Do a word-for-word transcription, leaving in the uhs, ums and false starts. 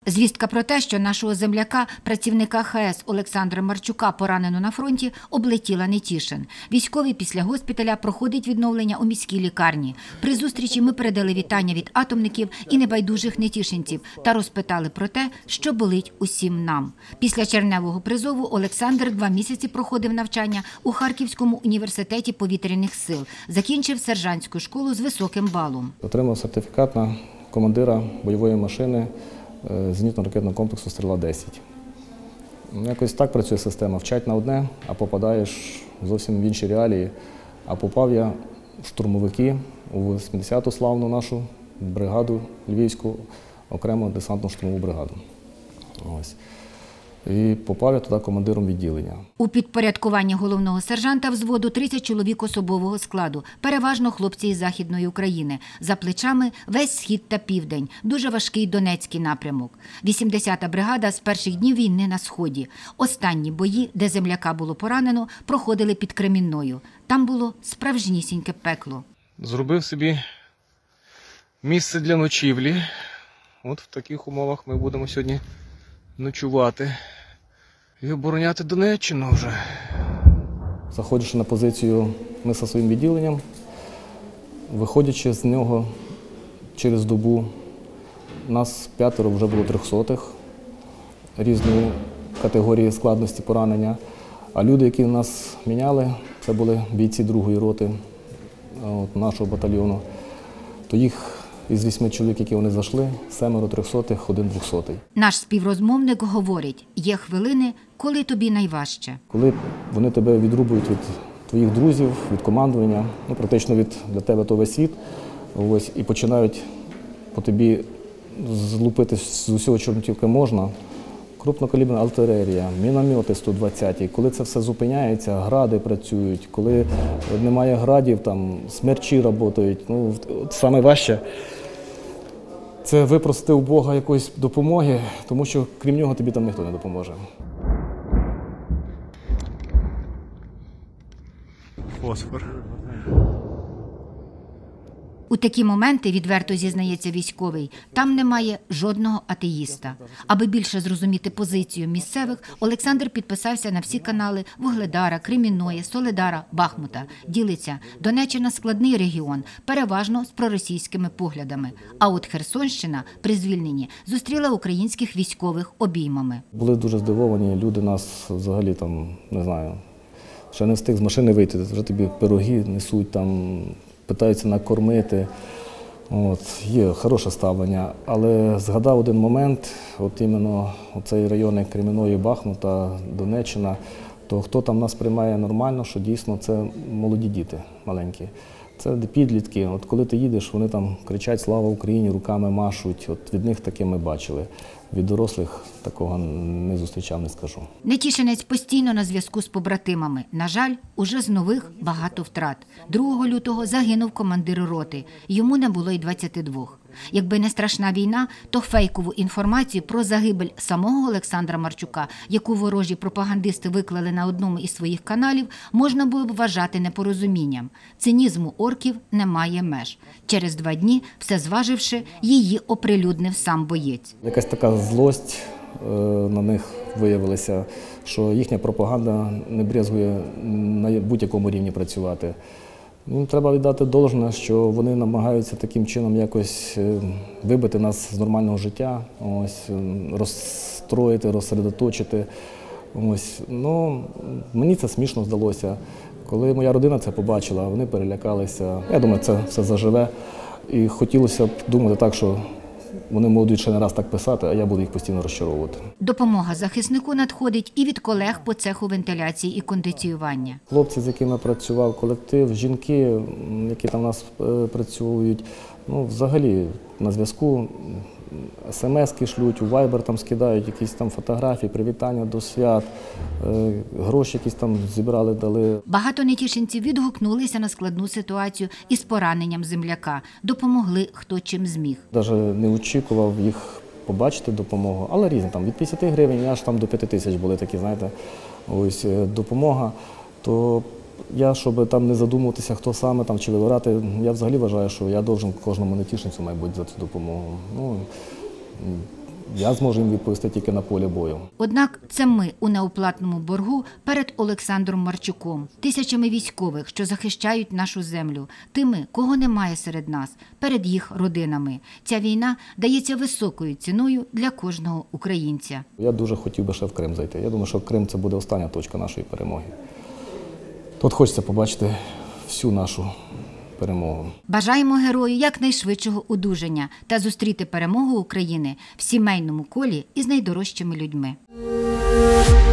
Звістка про те, що нашого земляка, працівника ха ес Олександра Марчука поранено на фронті, облетіла Нетішин. Військовий після госпіталя проходить відновлення у міській лікарні. При зустрічі ми передали вітання від атомників і небайдужих нетішинців та розпитали про те, що болить усім нам. Після червневого призову Олександр два місяці проходив навчання у Харківському університеті повітряних сил. Закінчив сержантську школу з високим балом. Отримав сертифікат на командира бойової машини зенітно-ракетного комплексу «Стріла-десять». Якось так працює система. Вчать на одне, а попадаєш зовсім в інші реалії. А попав я в штурмовики у вісімдесяту славну нашу бригаду Львівську, окрему десантну штурмову бригаду. Ось. І попав я туди командиром відділення. У підпорядкуванні головного сержанта взводу тридцять чоловік особового складу, переважно хлопці із Західної України. За плечами весь Схід та Південь, дуже важкий Донецький напрямок. вісімдесята бригада з перших днів війни на Сході. Останні бої, де земляка було поранено, проходили під Кремінною. Там було справжнісіньке пекло. Зробив собі місце для ночівлі. От в таких умовах ми будемо сьогодні ночувати і обороняти Донеччину вже. Заходячи на позицію ми зі своїм відділенням, виходячи з нього через добу, нас п'ятеро вже було трьохсотих, різної категорії складності поранення. А люди, які нас міняли, це були бійці другої роти от, нашого батальйону. То їх із вісьми чоловік, які вони зайшли, семеро трьохсотих, один двохсотий. Наш співрозмовник говорить, є хвилини, коли тобі найважче. Коли вони тебе відрубують від твоїх друзів, від командування, ну, практично від, для тебе то весь світ, ось, і починають по тобі злупити з усього, чого тільки можна. Крупнокаліберна артилерія, міномети сто двадцяті. Коли це все зупиняється, гради працюють, коли немає градів, там смерчі працюють. Ну, саме важче – це випросити у Бога якоїсь допомоги, тому що крім нього тобі там ніхто не допоможе. Фосфор. У такі моменти, відверто зізнається військовий, там немає жодного атеїста. Аби більше зрозуміти позицію місцевих, Олександр підписався на всі канали Вугледара, Кремінної, Соледара, Бахмута. Ділиться, Донеччина – складний регіон, переважно з проросійськими поглядами. А от Херсонщина при звільненні зустріла українських військових обіймами. Були дуже здивовані, люди нас взагалі там, не знаю, ще не встиг з машини вийти, вже тобі пироги несуть там, питаються накормити. От, є хороше ставлення, але згадав один момент, от іменно цей район Кремінної, Бахмута, Донеччина, то хто там нас приймає нормально, що дійсно це молоді діти маленькі. Це підлітки, от коли ти їдеш, вони там кричать «Слава Україні!», руками машуть, от від них таке ми бачили. Від дорослих такого не зустрічав, не скажу. Нетішинець постійно на зв'язку з побратимами. На жаль, уже з нових багато втрат. другого лютого загинув командир роти. Йому не було й двадцяти двох. Якби не страшна війна, то фейкову інформацію про загибель самого Олександра Марчука, яку ворожі пропагандисти виклали на одному із своїх каналів, можна було б вважати непорозумінням. Цинізму орків немає меж. Через два дні, все зваживши, її оприлюднив сам боєць. Якась така злость е, на них виявилася, що їхня пропаганда не брезгує на будь-якому рівні працювати. Їм треба віддати должне, що вони намагаються таким чином якось вибити нас з нормального життя, ось, розстроїти, розсередоточити. Ось. Ну, мені це смішно здалося. Коли моя родина це побачила, вони перелякалися. Я думаю, це все заживе. І хотілося б думати так, що вони можуть ще не раз так писати, а я буду їх постійно розчаровувати. Допомога захиснику надходить і від колег по цеху вентиляції і кондиціювання. Хлопці, з якими працював колектив, жінки, які там у нас працюють, ну, взагалі на зв'язку, смс-ки шлють, у Viber там скидають якісь там фотографії, привітання до свят, гроші якісь там зібрали, дали. Багато нетішинців відгукнулися на складну ситуацію із пораненням земляка. Допомогли хто чим зміг. Навіть не очікував їх побачити допомогу, але різні, там від п'ятдесят гривень аж там до п'яти тисяч були такі, знаєте, ось допомога. То я, щоб там не задумуватися, хто саме там чи вибирати, я взагалі вважаю, що я должен кожному нетішинцю, мабуть, за цю допомогу. Ну, Я зможу їм відповісти тільки на полі бою. Однак це ми у неоплатному боргу перед Олександром Марчуком, тисячами військових, що захищають нашу землю, тими, кого немає серед нас, перед їх родинами. Ця війна дається високою ціною для кожного українця. Я дуже хотів би ще в Крим зайти. Я думаю, що Крим – це буде остання точка нашої перемоги. Тут хочеться побачити всю нашу перемогу. Бажаємо герою якнайшвидшого одужання та зустріти перемогу України в сімейному колі із найдорожчими людьми.